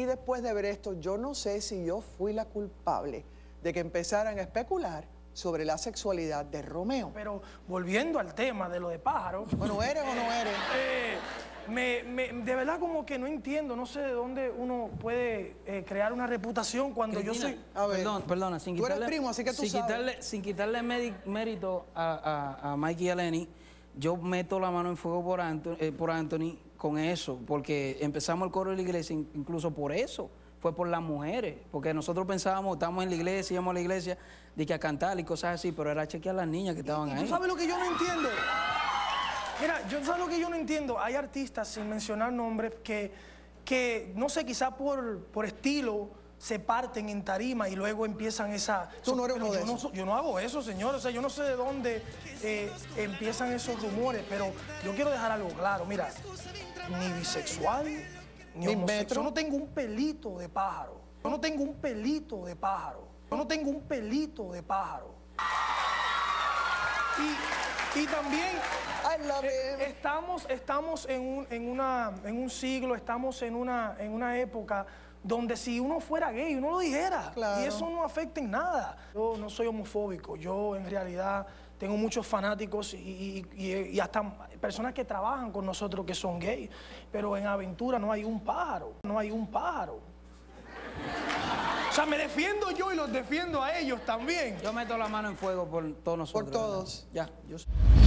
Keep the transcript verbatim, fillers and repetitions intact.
Y después de ver esto, yo no sé si yo fui la culpable de que empezaran a especular sobre la sexualidad de Romeo. Pero volviendo al tema de lo de Pájaro... Bueno, ¿eres o no eres? Eh, me, me, de verdad como que no entiendo, no sé de dónde uno puede eh, crear una reputación cuando Cristina, yo soy... A ver, perdón, perdona, sin tú eres quitarle, primo, así que tú sin sabes. quitarle, sin quitarle mérito a, a, a Mikey y a Lenny, yo meto la mano en fuego por Anthony, eh, por Anthony con eso, porque empezamos el coro de la iglesia incluso por eso. Fue por las mujeres, porque nosotros pensábamos, estábamos en la iglesia, íbamos a la iglesia, de que a cantar y cosas así, pero era chequear a las niñas que estaban ¿Y ahí. tú sabes lo que yo no entiendo? Mira, yo sabes lo que yo no entiendo. Hay artistas, sin mencionar nombres, que, que no sé, quizá por, por estilo, se parten en tarima y luego empiezan esa... Tú no eres uno de yo, no, esos. yo no hago eso, señor. O sea, yo no sé de dónde eh, empiezan esos rumores, pero yo quiero dejar algo claro. Mira, ni bisexual, ni Ni homosexual. metro. Yo no tengo un pelito de pájaro. Yo no tengo un pelito de pájaro. Yo no tengo un pelito de pájaro. Y, y también I love eh, him. estamos, estamos en, un, en, una, en un siglo, estamos en una, en una época donde si uno fuera gay, uno lo dijera. Claro. Y eso no afecta en nada. Yo no soy homofóbico. Yo en realidad tengo muchos fanáticos y, y, y, y hasta personas que trabajan con nosotros que son gays. Pero en Aventura no hay un pájaro. No hay un pájaro. O sea, me defiendo yo y los defiendo a ellos también. Yo meto la mano en fuego por todos nosotros. Por todos. ¿verdad? Ya, yo...